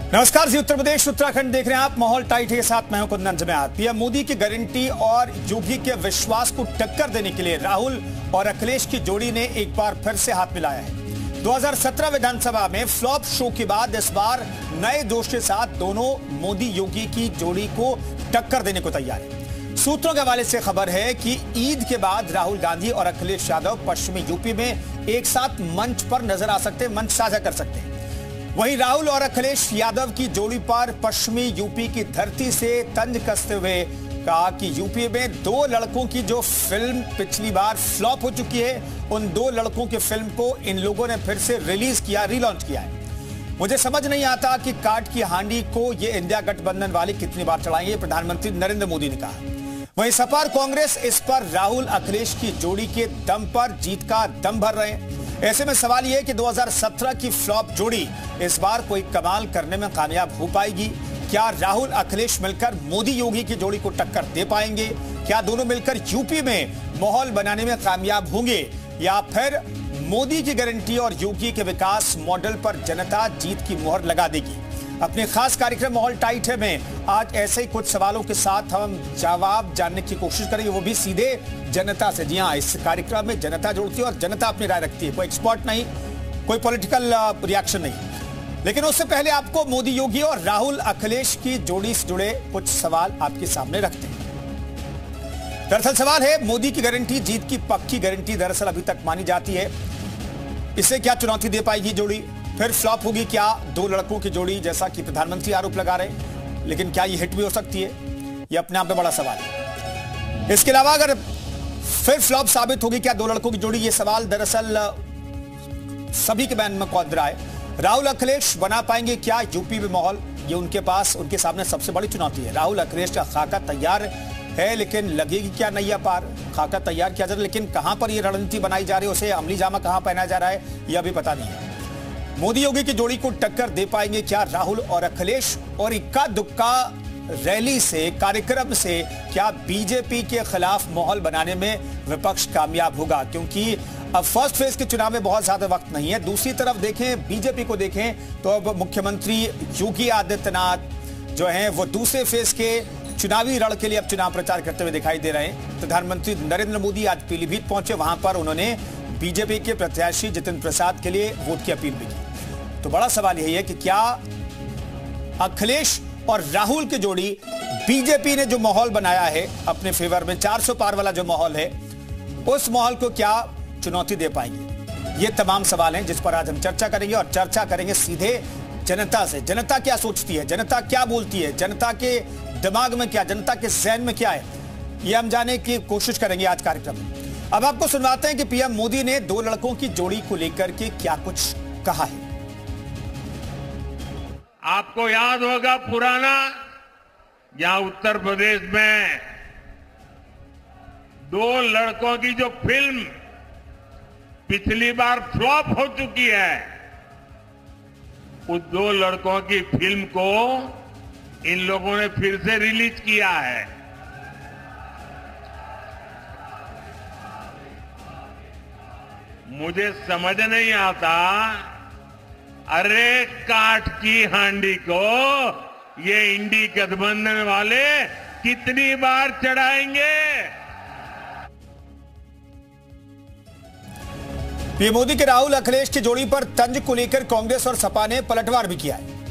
नमस्कार जी, उत्तर प्रदेश उत्तराखंड देख रहे हैं आप। माहौल टाइट है के साथ मैं हूं कुंदन जमेआत। पीएम मोदी की गारंटी और योगी के विश्वास को टक्कर देने के लिए राहुल और अखिलेश की जोड़ी ने एक बार फिर से हाथ मिलाया है। 2017 विधानसभा में फ्लॉप शो के बाद इस बार नए जोश के साथ दोनों मोदी योगी की जोड़ी को टक्कर देने को तैयार है। सूत्रों के हवाले से खबर है कि ईद के बाद राहुल गांधी और अखिलेश यादव पश्चिमी यूपी में एक साथ मंच पर नजर आ सकते हैं, मंच साझा कर सकते हैं। वहीं राहुल और अखिलेश यादव की जोड़ी पर पश्चिमी यूपी की धरती से तंज कसते हुए कहा कि यूपी में दो लड़कों की जो फिल्म पिछली बार फ्लॉप हो चुकी है, उन दो लड़कों की फिल्म को इन लोगों ने फिर से रिलीज किया, रीलॉन्च किया है। मुझे समझ नहीं आता कि काट की हांडी को ये इंडिया गठबंधन वाले कितनी बार चढ़ाएंगे, प्रधानमंत्री नरेंद्र मोदी ने कहा। वहीं सपा और कांग्रेस इस पर राहुल अखिलेश की जोड़ी के दम पर जीत का दम भर रहे हैं। ऐसे में सवाल यह है कि 2017 की फ्लॉप जोड़ी इस बार कोई कमाल करने में कामयाब हो पाएगी? क्या राहुल अखिलेश मिलकर मोदी योगी की जोड़ी को टक्कर दे पाएंगे? क्या दोनों मिलकर यूपी में माहौल बनाने में कामयाब होंगे, या फिर मोदी की गारंटी और योगी के विकास मॉडल पर जनता जीत की मोहर लगा देगी? अपने खास कार्यक्रम माहौल टाइट है में आज ऐसे ही कुछ सवालों के साथ हम जवाब जानने की कोशिश करेंगे, वो भी सीधे जनता से। जी हाँ, इस कार्यक्रम में जनता जुड़ती है और जनता अपनी राय रखती है, कोई एक्सपर्ट नहीं, कोई पॉलिटिकल रिएक्शन नहीं। लेकिन उससे पहले आपको मोदी योगी और राहुल अखिलेश की जोड़ी से जुड़े कुछ सवाल आपके सामने रखते हैं। दरअसल सवाल है, मोदी की गारंटी जीत की पक्की गारंटी दरअसल अभी तक मानी जाती है, इसे क्या चुनौती दे पाएगी जोड़ी? फिर फ्लॉप होगी क्या दो लड़कों की जोड़ी, जैसा कि प्रधानमंत्री आरोप लगा रहे हैं? लेकिन क्या ये हिट भी हो सकती है? ये अपने आप में बड़ा सवाल है। इसके अलावा अगर फिर फ्लॉप साबित होगी क्या दो लड़कों की जोड़ी, ये सवाल दरअसल सभी के मन में कौंध रहा है। राहुल अखिलेश बना पाएंगे क्या यूपी में माहौल? ये उनके सामने सबसे बड़ी चुनौती है। राहुल अखिलेश का खाका तैयार है, लेकिन लगेगी क्या नैया पार? खाका तैयार किया जा रहा है, लेकिन कहां पर यह रणनीति बनाई जा रही है, उसे अमली जामा कहां पहनाया जा रहा है, यह भी पता नहीं है। मोदी योगी की जोड़ी को टक्कर दे पाएंगे क्या राहुल और अखिलेश? और इक्का दुक्का रैली से, कार्यक्रम से क्या बीजेपी के खिलाफ माहौल बनाने में विपक्ष कामयाब होगा? क्योंकि अब फर्स्ट फेज के चुनाव में बहुत ज्यादा वक्त नहीं है। दूसरी तरफ देखें, बीजेपी को देखें तो अब मुख्यमंत्री योगी आदित्यनाथ जो हैं वो दूसरे फेज के चुनावी रण के लिए अब चुनाव प्रचार करते हुए दिखाई दे रहे हैं। प्रधानमंत्री नरेंद्र मोदी आज पीलीभीत पहुंचे, वहां पर उन्होंने बीजेपी के प्रत्याशी जितिन प्रसाद के लिए वोट की अपील भी की। तो बड़ा सवाल यही है कि क्या अखिलेश और राहुल की जोड़ी, बीजेपी ने जो माहौल बनाया है अपने फेवर में, 400 पार वाला जो माहौल है, उस माहौल को क्या चुनौती दे पाएंगे? ये तमाम सवाल हैं जिस पर आज हम चर्चा करेंगे, और चर्चा करेंगे सीधे जनता से। जनता क्या सोचती है, जनता क्या बोलती है, जनता के दिमाग में क्या, जनता के ज़हन में क्या है, ये हम जानने की कोशिश करेंगे आज कार्यक्रम में। अब आपको सुनवाते हैं कि पीएम मोदी ने दो लड़कों की जोड़ी को लेकर के क्या कुछ कहा है। आपको याद होगा पुराना, यहां उत्तर प्रदेश में दो लड़कों की जो फिल्म पिछली बार फ्लॉप हो चुकी है, उस दो लड़कों की फिल्म को इन लोगों ने फिर से रिलीज किया है। मुझे समझ नहीं आता, अरे काठ की हांडी को ये इंडी गठबंधन वाले कितनी बार चढ़ाएंगे? पीएम मोदी के राहुल अखिलेश की जोड़ी पर तंज को लेकर कांग्रेस और सपा ने पलटवार भी किया है।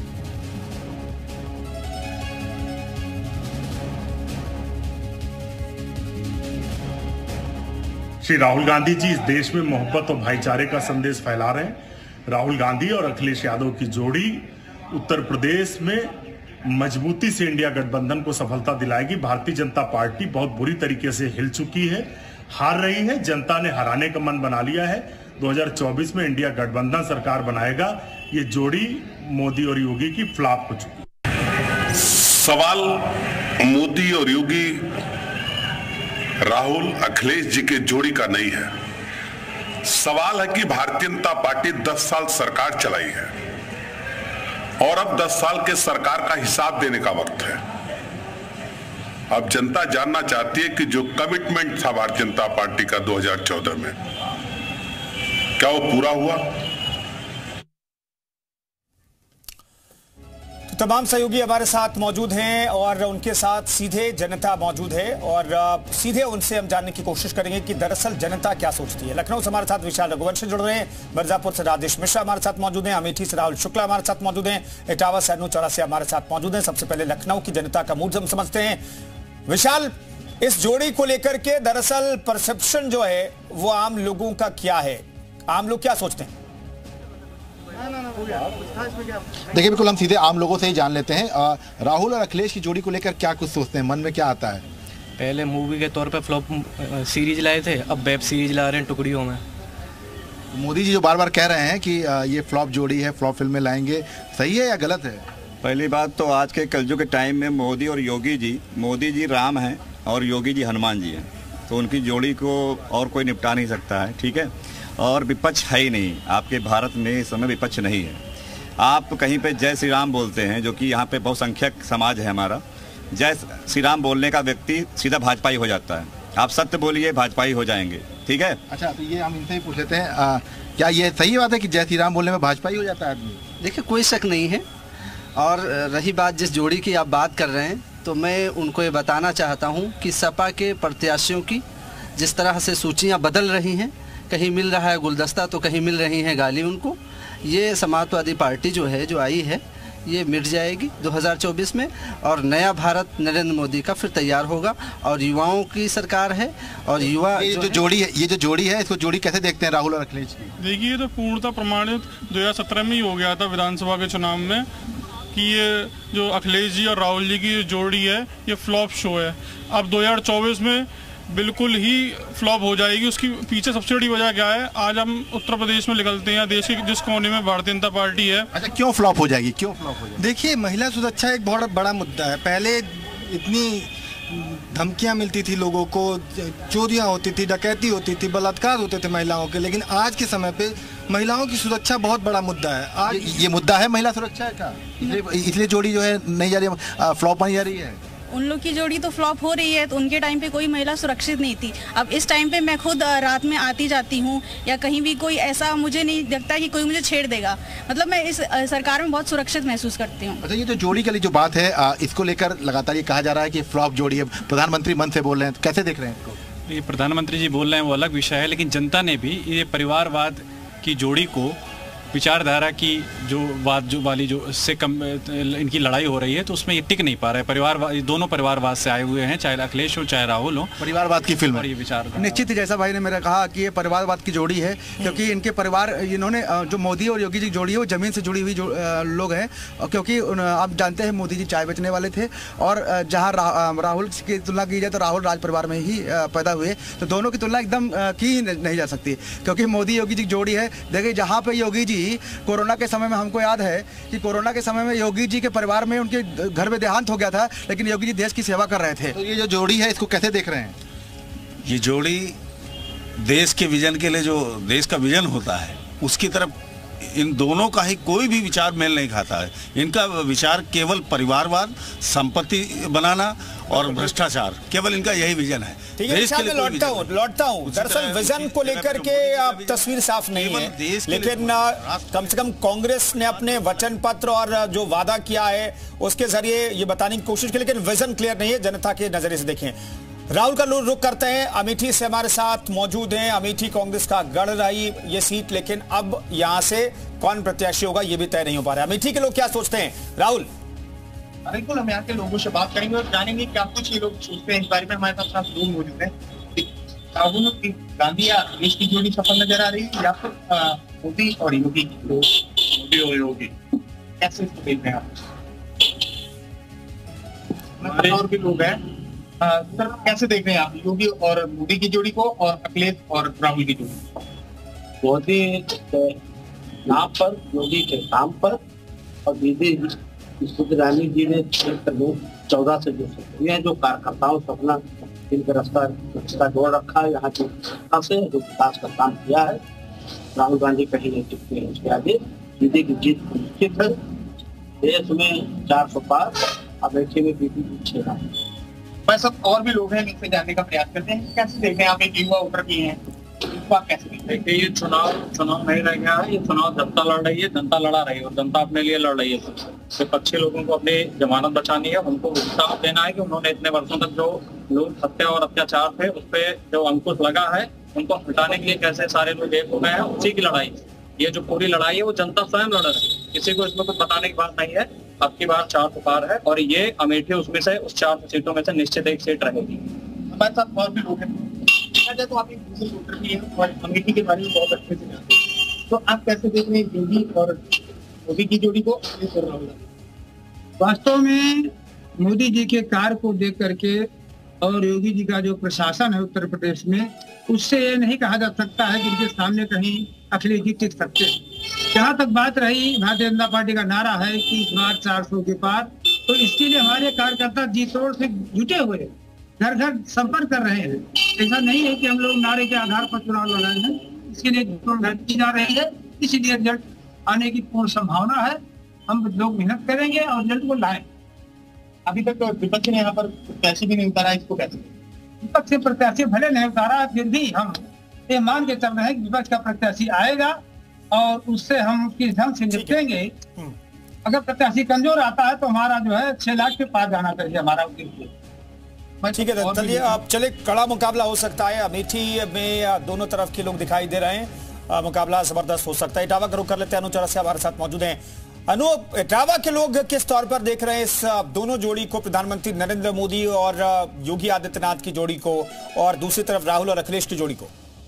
श्री राहुल गांधी जी इस देश में मोहब्बत और भाईचारे का संदेश फैला रहे हैं। राहुल गांधी और अखिलेश यादव की जोड़ी उत्तर प्रदेश में मजबूती से इंडिया गठबंधन को सफलता दिलाएगी। भारतीय जनता पार्टी बहुत बुरी तरीके से हिल चुकी है, हार रही है, जनता ने हराने का मन बना लिया है। 2024 में इंडिया गठबंधन सरकार बनाएगा। ये जोड़ी मोदी और योगी की फ्लॉप हो चुकी है। सवाल मोदी और योगी, राहुल अखिलेश जी के जोड़ी का नहीं है। सवाल है कि भारतीय जनता पार्टी 10 साल सरकार चलाई है और अब 10 साल के सरकार का हिसाब देने का वक्त है। अब जनता जानना चाहती है कि जो कमिटमेंट था भारतीय जनता पार्टी का 2014 में, क्या वो पूरा हुआ? तमाम सहयोगी हमारे साथ मौजूद हैं और उनके साथ सीधे जनता मौजूद है और सीधे उनसे हम जानने की कोशिश करेंगे कि दरअसल जनता क्या सोचती है। लखनऊ से हमारे साथ विशाल रघुवंशी जुड़ रहे हैं, मिर्जापुर से राजेश मिश्रा हमारे साथ मौजूद हैं, अमेठी से राहुल शुक्ला हमारे साथ मौजूद हैं, इटावा से अनु चौरासिया हमारे साथ मौजूद हैं। सबसे पहले लखनऊ की जनता का मूड हम समझते हैं। विशाल, इस जोड़ी को लेकर के दरअसल परसेप्शन जो है वो आम लोगों का क्या है, आम लोग क्या सोचते हैं? देखिए, बिल्कुल हम सीधे आम लोगों से ही जान लेते हैं। राहुल और अखिलेश की जोड़ी को लेकर क्या कुछ सोचते हैं, मन में क्या आता है? पहले मूवी के तौर पे फ्लॉप सीरीज लाए थे, अब वेब सीरीज ला रहे हैं टुकड़ियों में। मोदी जी जो बार बार कह रहे हैं कि ये फ्लॉप जोड़ी है, फ्लॉप फिल्में लाएंगे, सही है या गलत है? पहली बात तो आज के कलयुग के टाइम में मोदी और योगी जी राम हैं और योगी जी हनुमान जी हैं, तो उनकी जोड़ी को और कोई निपटा नहीं सकता है, ठीक है। और विपक्ष है ही नहीं, आपके भारत में इस समय विपक्ष नहीं है। आप कहीं पे जय श्री राम बोलते हैं, जो कि यहाँ पे बहुसंख्यक समाज है हमारा, जय श्री राम बोलने का व्यक्ति सीधा भाजपाई हो जाता है। आप सत्य बोलिए, भाजपाई हो जाएंगे, ठीक है। अच्छा, तो ये हम इनसे ही पूछ लेते हैं, क्या ये सही बात है कि जय श्री राम बोलने में भाजपाई हो जाता है आदमी? देखिए, कोई शक नहीं है। और रही बात जिस जोड़ी की आप बात कर रहे हैं, तो मैं उनको ये बताना चाहता हूँ कि सपा के प्रत्याशियों की जिस तरह से सूचियाँ बदल रही हैं, कहीं मिल रहा है गुलदस्ता तो कहीं मिल रही है गाली उनको, ये समाजवादी पार्टी जो है, जो आई है, ये मिट जाएगी 2024 में और नया भारत नरेंद्र मोदी का फिर तैयार होगा और युवाओं की सरकार है। और युवा ये जो जोड़ी है इसको जोड़ी कैसे देखते हैं राहुल और अखिलेश की? देखिए, ये तो पूर्णतः प्रमाणित 2017 में ही हो गया था विधानसभा के चुनाव में कि ये जो अखिलेश जी और राहुल जी की जोड़ी है ये फ्लॉप शो है। अब 2024 में बिल्कुल ही फ्लॉप हो जाएगी। उसकी पीछे सबसे बड़ी वजह क्या है? आज हम उत्तर प्रदेश में निकलते हैं, देश के जिस कोने में भारतीय जनता पार्टी है। अच्छा, क्यों फ्लॉप हो जाएगी, क्यों फ्लॉप हो जाएगी? देखिए, महिला सुरक्षा एक बहुत बड़ा मुद्दा है। पहले इतनी धमकियां मिलती थी लोगों को, चोरियां होती थी, डकैती होती थी, बलात्कार होते थे महिलाओं के, लेकिन आज के समय पे महिलाओं की सुरक्षा बहुत बड़ा मुद्दा है। आज ये मुद्दा है महिला सुरक्षा का, इसलिए जोड़ी जो है नहीं जा रही, फ्लॉप नहीं जा रही है। उन लोग की जोड़ी तो फ्लॉप हो रही है, तो उनके टाइम पे कोई महिला सुरक्षित नहीं थी। अब इस टाइम पे मैं खुद रात में आती जाती हूँ या कहीं भी कोई ऐसा मुझे नहीं लगता कि कोई मुझे छेड़ देगा। मतलब मैं इस सरकार में बहुत सुरक्षित महसूस करती हूँ। अच्छा, ये जो जोड़ी के लिए जो बात है, इसको लेकर लगातार ये कहा जा रहा है कि फ्लॉप जोड़ी है, प्रधानमंत्री मन से बोल रहे हैं, तो कैसे देख रहे हैं इसको? ये प्रधानमंत्री जी बोल रहे हैं वो अलग विषय है, लेकिन जनता ने भी ये परिवारवाद की जोड़ी को, विचारधारा की जो वाली जो इससे कम इनकी लड़ाई हो रही है, तो उसमें ये टिक नहीं पा रहा है। परिवारवाद, दोनों परिवारवाद से आए हुए हैं, चाहे अखिलेश हो चाहे राहुल हो, परिवारवाद की फिल्म और ये विचार निश्चित ही जैसा भाई ने मेरा कहा कि ये परिवारवाद की जोड़ी है, क्योंकि इनके परिवार, इन्होंने जो मोदी और योगी जी की जोड़ी है वो जमीन से जुड़ी हुई लोग हैं। क्योंकि आप जानते हैं मोदी जी चाय बेचने वाले थे और जहाँ राहुल की तुलना की जाए तो राहुल राज परिवार में ही पैदा हुए, तो दोनों की तुलना एकदम की ही नहीं जा सकती, क्योंकि मोदी योगी जी की जोड़ी है। देखिए, जहाँ पे योगी जी कोरोना के समय में, हमको याद है कि कोरोना के समय में योगी जी के परिवार में उनके घर में देहांत हो गया था, लेकिन योगी जी देश की सेवा कर रहे थे। तो ये जो जोड़ी है इसको कैसे देख रहे हैं? ये जोड़ी देश के विजन के लिए, जो देश का विजन होता है उसकी तरफ इन दोनों का ही कोई भी विचार मेल नहीं खाता है। इनका विचार केवल परिवारवाद, संपत्ति बनाना और भ्रष्टाचार, केवल इनका यही विजन है। ठीक है, मैं लौटता हूँ। दरअसल विजन को लेकर के तस्वीर साफ नहीं है, लेकिन कम से कम कांग्रेस ने अपने वचन पत्र और जो वादा किया है उसके जरिए ये बताने की कोशिश की, लेकिन विजन क्लियर नहीं है। जनता के नजरिए से देखें। राहुल का रुख करते हैं, अमेठी से हमारे साथ मौजूद हैं। अमेठी कांग्रेस का गढ़ रही ये सीट, लेकिन अब यहां से कौन प्रत्याशी होगा ये भी तय नहीं हो पा रहा है। अमेठी के लोग क्या सोचते हैं? राहुल? बिल्कुल, हम यहाँ के लोगों से बात करेंगे और जानेंगे क्या कुछ ये लोग सोचते हैं इस बारे में। हमारे साथ लोग मौजूद हैं। राहुल गांधी या अखिलेश की जोड़ी सफल नजर आ रही है या फिर मोदी और योगी की? मोदी और योगी कैसे देख रहे हैं आप? और भी लोग हैं सर, कैसे देख रहे हैं आप योगी और मोदी की जोड़ी को और अखिलेश और राहुल की जोड़ी? मोदी के नाम पर, योगी के काम पर, और दीदी रानी जी ने 14 से जो जो कार्यकर्ताओं से अपना इनका रास्ता जोड़ रखा है, यहाँ के से जो विकास का काम किया है। राहुल गांधी कहीं नहीं टिकते हैं उसके आगे। दीदी की जीत निश्चित है। देश में 400 पार, अमेठी में दीदी पीछे वैसे और भी लोग हैं जिनसे जानने का प्रयास करते हैं। कैसे देख रहे हैं आप, एक युवा वोटर भी हैं, इसको आप कैसे देखिए, ये चुनाव नहीं रह गया है, ये चुनाव जनता लड़ रही है, जनता लड़ा रही है और जनता अपने लिए लड़ रही है। विपक्षी लोगों को अपनी जमानत बचानी है, उनको इंसाफ देना है कि उन्होंने इतने वर्षों तक जो लोग हत्या और अत्याचार थे उस पर जो अंकुश लगा है उनको हटाने के लिए कैसे सारे लोग एक हो गए हैं, उसी की लड़ाई। ये जो पूरी लड़ाई है वो जनता स्वयं लड़ रही है, किसी को इसमें कुछ बताने की बात नहीं है। अब की बार 4 तो पार है और ये अमेठी उसमें से उस 4 सीटों में से निश्चित एक सीट रहेगी। हमारे साथ और भी लोग हैं, देखा जाए तो आप एक दूसरे वोटर भी हैं और अमेठी के बारे में बहुत अच्छे से जानते हैं, तो आप कैसे देख रहे हैं योगी और मोदी की जोड़ी को? वास्तव में मोदी जी के कार्य को देख करके और योगी जी का जो प्रशासन है उत्तर प्रदेश में, उससे ये नहीं कहा जा सकता है कि इनके सामने कहीं अखिलेश जी टिक सकते हैं। जहाँ तक बात रही भारतीय जनता पार्टी का नारा है कि इस बार 400 के पार, तो इसके लिए हमारे कार्यकर्ता जी तोड़ से जुटे हुए हैं, घर घर संपर्क कर रहे हैं। ऐसा नहीं है कि हम लोग नारे के आधार पर चुनाव लड़ाए हैं, इसके लिए मेहनत की जा रही है, इसीलिए रिजल्ट आने की पूर्ण संभावना है। हम लोग मेहनत करेंगे और रिजल्ट को लाएं। अभी तक विपक्ष ने यहाँ पर प्रत्याशी भी नहीं उतारा, इसको कैसे? विपक्ष से प्रत्याशी भले नहीं उतारा, फिर भी हम ये मान के चल रहे हैं कि विपक्ष का प्रत्याशी आएगा और उससे हम किस ढंग से निपटेंगे। अगर प्रत्याशी कमजोर आता है तो हमारा जो है 6 लाख के पार जाना चाहिए हमारा उद्देश्य। ठीक है, चलिए अब चले, कड़ा मुकाबला हो सकता है। अमेठी में दोनों तरफ के लोग दिखाई दे रहे हैं, मुकाबला जबरदस्त हो सकता है। इटावा का रुख कर लेते हैं, अनु चौरसिया हमारे साथ मौजूद हैं। अनु, इटावा के लोग किस तौर पर देख रहे हैं इस दोनों जोड़ी को, प्रधानमंत्री नरेंद्र मोदी और योगी आदित्यनाथ की जोड़ी को, और दूसरी तरफ राहुल और अखिलेश की जोड़ी को?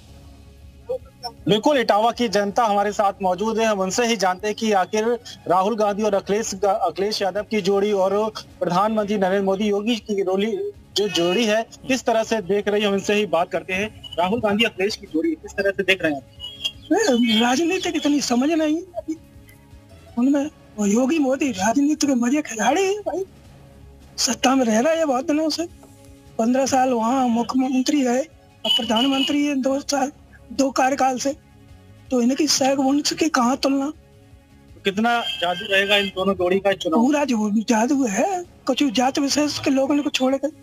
बिल्कुल, इटावा की जनता हमारे साथ मौजूद है। हम उनसे ही जानते हैं कि आखिर राहुल गांधी और अखिलेश यादव की जोड़ी और प्रधानमंत्री नरेंद्र मोदी योगी की जो जोड़ी है किस तरह से देख रही है, हम इनसे ही बात करते हैं। राहुल गांधी अखिलेश की जोड़ी किस तरह से देख रहे हैं? राजनीति इतनी समझ नहीं अभी उनमें। योगी मोदी राजनीति के मजे खिलाड़ी है भाई, सत्ता में रह रहा है बहुत दिनों से, 15 साल वहाँ मुख्यमंत्री है और प्रधानमंत्री है 2 साल 2 कार्यकाल से, तो इनकी सहवंश की कहाँ तुलना। कितना जादू रहेगा इन दोनों जोड़ी का चुनाव? पूरा जो जादू है, कुछ जात विशेष के लोगों ने को छोड़ कर।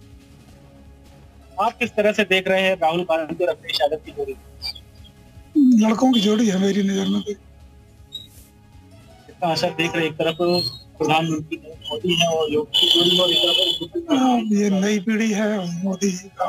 आप किस तरह से देख रहे हैं राहुल गांधी और अखिलेश यादव की जोड़ी? लड़कों की जोड़ी है मेरी नजर में। कितना असर देख रहे हैं? एक तरफ प्रधानमंत्री मोदी है और योगी की जोड़ी, और एक तरफ ये नई पीढ़ी है मोदी जी का।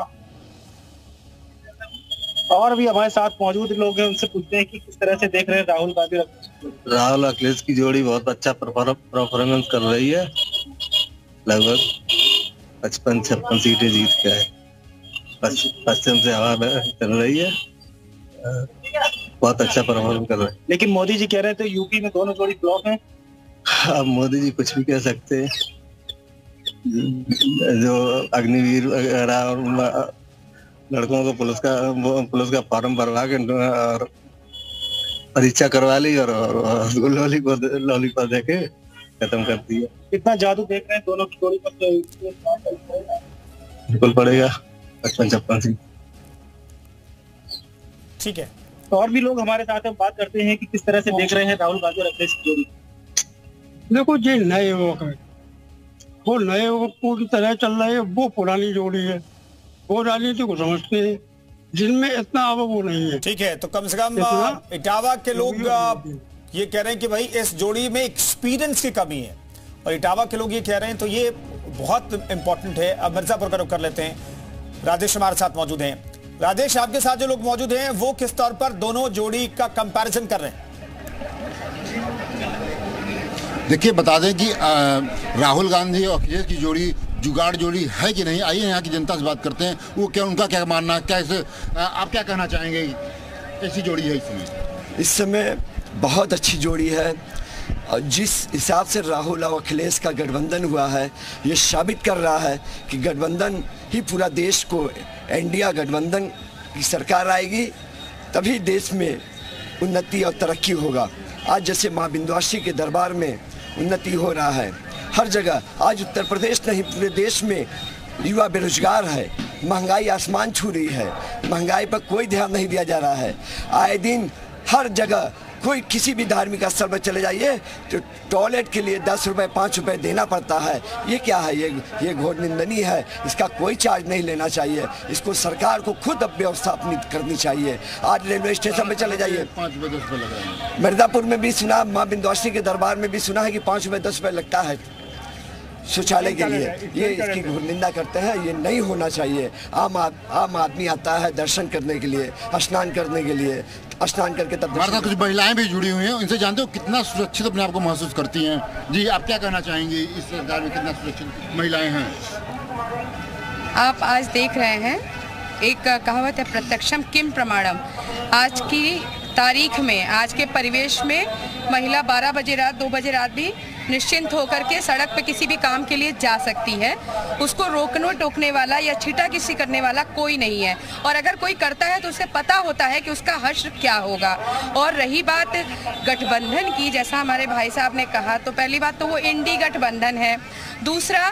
और भी हमारे साथ मौजूद लोग हैं, उनसे पूछते हैं कि किस तरह से देख रहे हैं राहुल गांधी और राहुल अखिलेश की जोड़ी बहुत अच्छा परफॉर्मेंस कर रही है, लगभग 55-56 सीटें जीत के है, पश्चिम से हवा चल रही है, बहुत अच्छा परफॉर्म कर रहे हैं। लेकिन मोदी जी कह रहे थे यूपी में दोनों जोड़ी ब्लॉक हैं। अब मोदी जी कुछ भी कह सकते हैं, जो अग्निवीर वगैरह और लड़कों को पुलिस का फॉर्म भरवा के और परीक्षा करवा ली और लॉलीपॉप देके खत्म कर दिया। कितना जादू देख रहे हैं दोनों की जोड़ी पर? बिल्कुल पड़ेगा 55-56। ठीक है, तो और भी लोग हमारे साथ बात करते हैं कि किस तरह से देख रहे हैं राहुल गांधी और अखिलेश की जोड़ी। देखो जी, नए युवक है, वो नए युवकों की तरह चल रहे हैं, वो पुरानी जोड़ी है, वो राजनीति को समझते हैं, जिनमें इतना अब वो नहीं है। ठीक है, तो कम से कम इटावा के लोग ये कह रहे हैं कि भाई इस जोड़ी में एक्सपीरियंस की कमी है, और इटावा के लोग ये कह रहे हैं, तो ये बहुत इंपॉर्टेंट है। अब मिर्जापुर का रुख कर लेते हैं, राजेश हमारे साथ मौजूद हैं। राजेश, आपके साथ जो लोग मौजूद हैं वो किस तौर पर दोनों जोड़ी का कंपैरिजन कर रहे हैं? देखिए, बता दें कि राहुल गांधी और अखिलेश की जोड़ी जुगाड़ जोड़ी है कि नहीं, आइए यहाँ की जनता से बात करते हैं, वो क्या, उनका क्या मानना है, कैसे आप क्या कहना चाहेंगे? ऐसी जोड़ी है इस समय बहुत अच्छी जोड़ी है, और जिस हिसाब से राहुल और अखिलेश का गठबंधन हुआ है, ये साबित कर रहा है कि गठबंधन ही पूरा देश को, इंडिया गठबंधन की सरकार आएगी तभी देश में उन्नति और तरक्की होगा। आज जैसे माँ विंध्यवासिनी के दरबार में उन्नति हो रहा है हर जगह, आज उत्तर प्रदेश नहीं पूरे देश में युवा बेरोजगार है, महंगाई आसमान छू रही है, महंगाई पर कोई ध्यान नहीं दिया जा रहा है, आए दिन हर जगह कोई किसी भी धार्मिक स्थल में चले जाइए तो टॉयलेट के लिए 10 रुपए 5 रुपए देना पड़ता है। ये क्या है? ये घोर निंदनीय है। इसका कोई चार्ज नहीं लेना चाहिए। इसको सरकार को खुद अब व्यवस्था अपनी करनी चाहिए। आज रेलवे स्टेशन में चले जाइए, 5 रुपए 10 रुपए लग रहे हैं। मिर्जापुर में भी सुना, माँ विंध्यवासिनी के दरबार में भी सुना है कि 5 रुपए 10 रुपए लगता है शौचालय के लिए। ये इसकी घोर निंदा करते हैं। ये नहीं होना चाहिए। आम आदमी आता है दर्शन करने के लिए, स्नान करने के लिए, स्नान करके तब हमारे साथ कुछ महिलाएं भी जुड़ी हुई हैं। इनसे जानते हो कितना सुरक्षित अपने आप को महसूस करती हैं? जी, आप क्या कहना चाहेंगी? इस सरकार में कितना सुरक्षित महिलाएं हैं? आप आज देख रहे हैं, एक कहावत है प्रत्यक्षम किम प्रमाणम। आज की तारीख में, आज के परिवेश में महिला 12 बजे रात 2 बजे रात भी निश्चिंत होकर के सड़क पे किसी भी काम के लिए जा सकती है। उसको रोकने टोकने वाला या छीटा किसी करने वाला कोई नहीं है। और अगर कोई करता है तो उसे पता होता है कि उसका हश्र क्या होगा। और रही बात गठबंधन की, जैसा हमारे भाई साहब ने कहा, तो पहली बात तो वो इंडी गठबंधन है। दूसरा,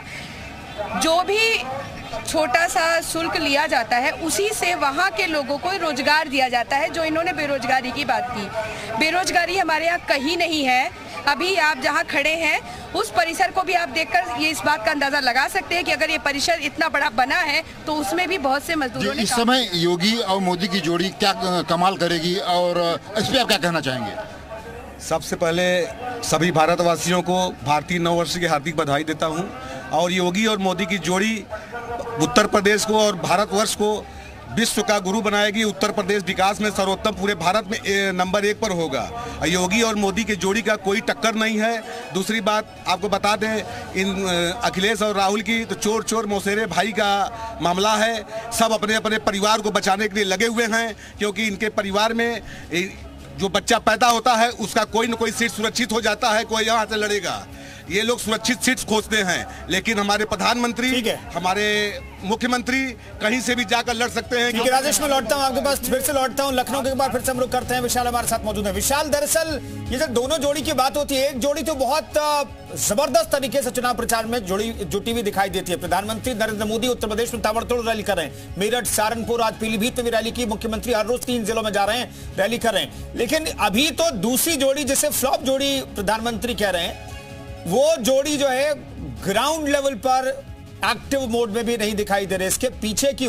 जो भी छोटा सा शुल्क लिया जाता है उसी से वहाँ के लोगों को रोजगार दिया जाता है। जो इन्होंने बेरोजगारी की बात की, बेरोजगारी हमारे यहाँ कहीं नहीं है। अभी आप जहाँ खड़े हैं उस परिसर को भी आप देखकर ये इस बात का अंदाजा लगा सकते हैं कि अगर ये परिसर इतना बड़ा बना है तो उसमें भी बहुत से मजदूरों ने इस समय योगी और मोदी की जोड़ी क्या कमाल करेगी, और इस पर आप क्या कहना चाहेंगे? सबसे पहले सभी भारतवासियों को भारतीय नववर्ष की हार्दिक बधाई देता हूं। और योगी और मोदी की जोड़ी उत्तर प्रदेश को और भारतवर्ष को विश्व का गुरु बनाएगी। उत्तर प्रदेश विकास में सर्वोत्तम पूरे भारत में नंबर 1 पर होगा। योगी और मोदी की जोड़ी का कोई टक्कर नहीं है। दूसरी बात आपको बता दें, इन अखिलेश और राहुल की तो चोर चोर मौसेरे भाई का मामला है। सब अपने अपने परिवार को बचाने के लिए लगे हुए हैं, क्योंकि इनके परिवार में जो बच्चा पैदा होता है उसका कोई न कोई सीट सुरक्षित हो जाता है, कोई यहाँ से लड़ेगा। ये लोग सुरक्षित सीट्स खोजते हैं, लेकिन हमारे प्रधानमंत्री, हमारे मुख्यमंत्री कहीं से भी जाकर लड़ सकते हैं। क्योंकि राजेश, मैं लौटता हूँ आपके पास, फिर से लौटता हूँ लखनऊ के बाद, फिर से हम लोग करते हैं। विशाल हमारे साथ मौजूद है। विशाल, दरअसल ये जब दोनों जोड़ी की बात होती है, एक जोड़ी तो बहुत जबरदस्त तरीके से चुनाव प्रचार में जुटी हुई दिखाई देती है। प्रधानमंत्री नरेंद्र मोदी उत्तर प्रदेश में ताबड़तोड़ रैली कर रहे हैं। मेरठ, सहारनपुर, आज पीलीभीत में भी रैली की। मुख्यमंत्री हर रोज 3 जिलों में जा रहे हैं, रैली कर रहे हैं। लेकिन अभी तो दूसरी जोड़ी, जिसे फ्लॉप जोड़ी प्रधानमंत्री कह रहे हैं, वो जोड़ी जो है ग्राउंड लेवल पर एक्टिव मोड में भी नहीं दिखाई दे रहे। इसके पीछे की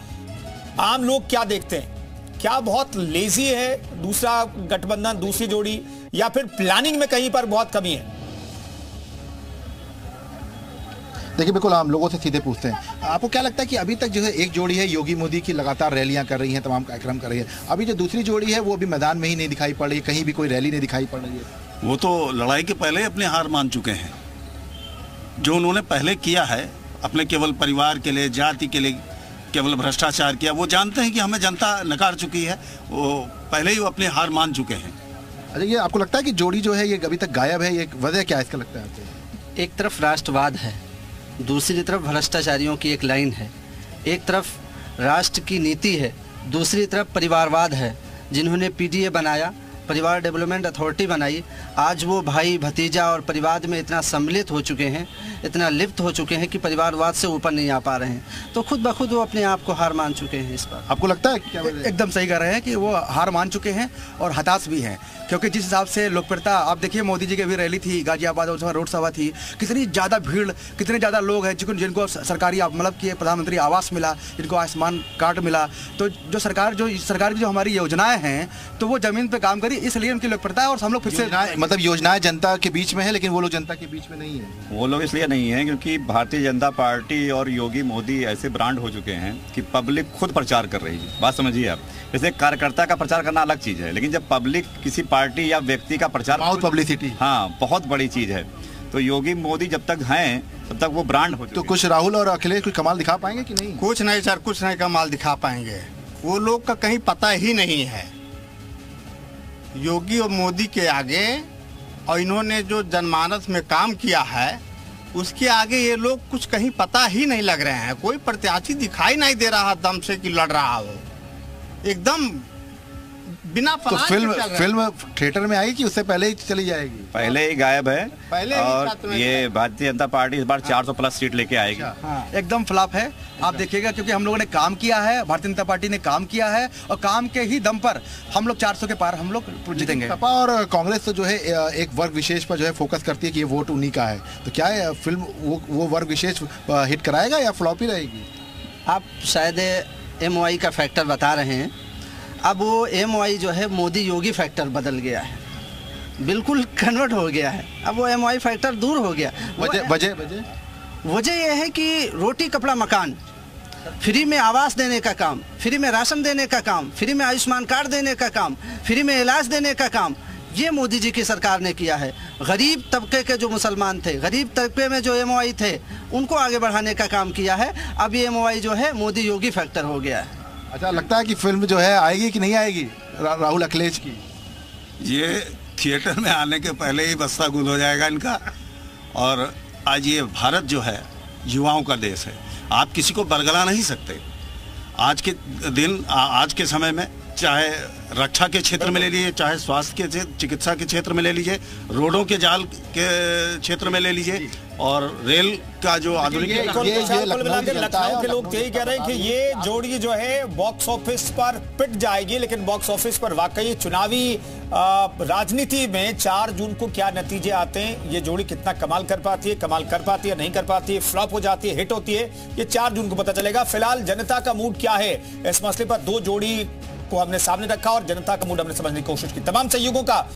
वजह आम लोग क्या देखते हैं? क्या बहुत लेजी है दूसरा गठबंधन, दूसरी जोड़ी, या फिर प्लानिंग में कहीं पर बहुत कमी है? देखिए, बिल्कुल आम लोगों से सीधे पूछते हैं, आपको क्या लगता है कि अभी तक जो है एक जोड़ी है योगी मोदी की लगातार रैलियां कर रही हैं, तमाम कार्यक्रम कर रही है, अभी जो दूसरी जोड़ी है वो अभी मैदान में ही नहीं दिखाई पड़ रही, कहीं भी कोई रैली नहीं दिखाई पड़ रही है? वो तो लड़ाई के पहले अपने हार मान चुके हैं। जो उन्होंने पहले किया है अपने केवल परिवार के लिए, जाति के लिए केवल भ्रष्टाचार किया, वो जानते हैं कि हमें जनता नकार चुकी है। वो पहले ही वो अपने हार मान चुके हैं। अच्छा, ये आपको लगता है कि जोड़ी जो है ये अभी तक गायब है, ये वजह क्या है इसका लगता है आपको? एक तरफ राष्ट्रवाद है, दूसरी तरफ भ्रष्टाचारियों की एक लाइन है। एक तरफ राष्ट्र की नीति है, दूसरी तरफ परिवारवाद है। जिन्होंने पीडीए बनाया, परिवार डेवलपमेंट अथॉरिटी बनाई, आज वो भाई भतीजा और परिवार में इतना सम्मिलित हो चुके हैं, इतना लिप्त हो चुके हैं कि परिवारवाद से ऊपर नहीं आ पा रहे हैं। तो खुद ब खुद वो अपने आप को हार मान चुके हैं इस बार। आपको लगता है क्या? एकदम सही कह रहे हैं कि वो हार मान चुके हैं और हताश भी हैं, क्योंकि जिस हिसाब से लोकप्रियता, आप देखिए मोदी जी की भी रैली थी गाजियाबाद, उसमें रोड सभा थी, कितनी ज़्यादा भीड़, कितने ज़्यादा लोग हैं जिनको सरकारी मतलब कि प्रधानमंत्री आवास मिला, जिनको आयुष्मान कार्ड मिला। तो जो सरकार की जो हमारी योजनाएं हैं तो वो जमीन पे काम करी, इसलिए उनकी लोकप्रियता है। और हम लोग फिर से मतलब योजनाएं जनता के बीच में है, लेकिन वो लोग जनता के बीच में नहीं है। वो लोग इसलिए नहीं है क्योंकि भारतीय जनता पार्टी और योगी मोदी ऐसे ब्रांड हो चुके हैं कि पब्लिक खुद प्रचार कर रही है। बात समझिए आप, जैसे कार्यकर्ता का प्रचार करना अलग चीज़ है, लेकिन जब पब्लिक किसी पार्टी या व्यक्ति का प्रचार, बहुत पब्लिसिटी, हाँ, बहुत बड़ी चीज़ है। तो योगी मोदी जब तक हैं तब तक वो ब्रांड हो चुके। तो कुछ राहुल और अखिलेश कोई कमाल दिखा पाएंगे कि नहीं? कुछ नहीं सर, कुछ नहीं कमाल दिखा पाएंगे। वो लोग का कहीं पता ही नहीं है योगी और मोदी के आगे, और इन्होंने जो जनमानस में काम किया है उसके आगे ये लोग कुछ कहीं पता ही नहीं लग रहे हैं। कोई प्रत्याशी दिखाई नहीं दे रहा दम से कि लड़ रहा हो। एकदम बिना तो प्लान के चल रहा है। फिल्म थिएटर में आएगी कि उससे पहले ही चली जाएगी? पहले ही गायब है। पहले ही और साथ में ये भारतीय जनता पार्टी इस बार 400 प्लस सीट लेके आएगी। एकदम फ्लॉप है। आप देखिएगा, क्योंकि हम लोगों ने काम किया है, भारतीय जनता पार्टी ने काम किया है और काम के ही दम पर हम लोग 400 के पार हम लोग जीतेंगे। सपा और कांग्रेस तो जो है एक वर्ग विशेष पर जो है फोकस करती है कि ये वोट उन्हीं का है, तो क्या है फिल्म वो वर्ग विशेष हिट कराएगा या फ्लॉप ही रहेगी? आप शायद MOI का फैक्टर बता रहे हैं। अब वो MOI जो है मोदी योगी फैक्टर बदल गया है, बिल्कुल कन्वर्ट हो गया है। अब वो MOI फैक्टर दूर हो गया। वजह यह है कि रोटी कपड़ा मकान, फ्री में आवास देने का काम, फ्री में राशन देने का काम, फ्री में आयुष्मान कार्ड देने का काम, फ्री में इलाज देने का काम, ये मोदी जी की सरकार ने किया है। गरीब तबके के जो मुसलमान थे, गरीब तबके में जो MOI थे, उनको आगे बढ़ाने का काम किया है। अब ये MOI जो है मोदी योगी फैक्टर हो गया है। अच्छा, लगता है कि फिल्म जो है आएगी कि नहीं आएगी राहुल अखिलेश की? ये थिएटर में आने के पहले ही बस्ता गुल हो जाएगा इनका। और आज ये भारत जो है युवाओं का देश है, आप किसी को बरगला नहीं सकते। आज के दिन, आज के समय में, चाहे रक्षा के क्षेत्र में ले लीजिए, चाहे स्वास्थ्य के चिकित्सा के क्षेत्र में ले लीजिए, रोडों के जाल के क्षेत्र में ले लीजिए, और रेल का जो आधुनिक लखनऊ के लोग यही कह रहे हैं कि ये जोड़ी जो है बॉक्स ऑफिस पर पिट जाएगी, लेकिन बॉक्स ऑफिस पर वाकई चुनावी राजनीति में 4 जून को क्या नतीजे आते हैं, ये जोड़ी कितना कमाल कर पाती है, नहीं कर पाती है, फ्लॉप हो जाती है, हिट होती है, ये 4 जून को पता चलेगा। फिलहाल जनता का मूड क्या है इस मसले पर 2 जोड़ी को हमने सामने रखा और जनता का मूड हमने समझने की कोशिश की। तमाम सहयोगों का